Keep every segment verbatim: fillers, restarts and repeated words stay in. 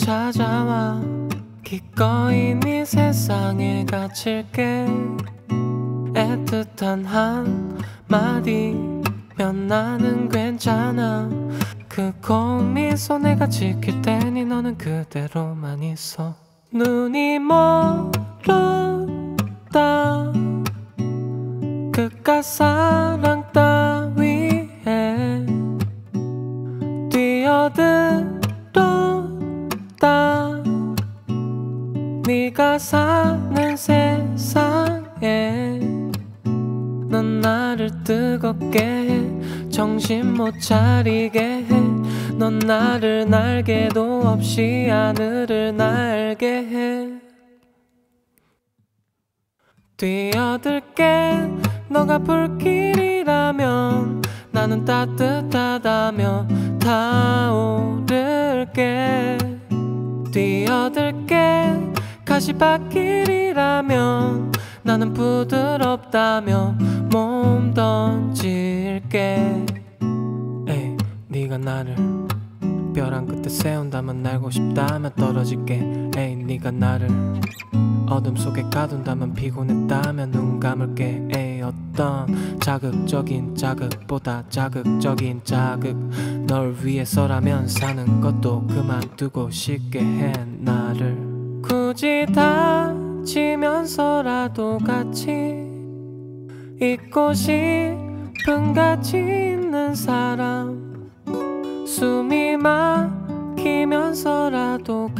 찾아와 기꺼이 네 세상에 갇힐게. 애틋한 한마디면 나는 괜찮아. 그 고운 미소 내가 지킬 테니 너는 그대로만 있어. 눈이 멀었다 그깟 사랑 따위에 뛰어들었다. 네가 사는 세상에 넌 나를 뜨겁게 해. 정신 못 차리게 해. 넌 나를 날개도 없이 하늘을 날게 해. 뛰어들게. 너가 불길이라면 나는 따뜻하다며 타오를게. 뛰어들게. 가시밭길이라면 나는 부드럽다며 몸 던질게. 에이, 네가 나를 벼랑 끝에 세운다면 날고 싶다면 떨어질게. 에이, 네가 나를 어둠 속에 가둔다면 피곤했다면 눈 감을게. 에이, 어떤 자극적인 자극보다 자극적인 자극 널 위해서라면 사는 것도 그만두고 싶게 해. 나를 굳이 다치면서라도 같이 있고 싶은 가치 있는 사람. 숨이 막히면서라도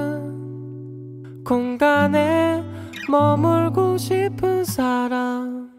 같은 공간에 머물고 싶은 사람.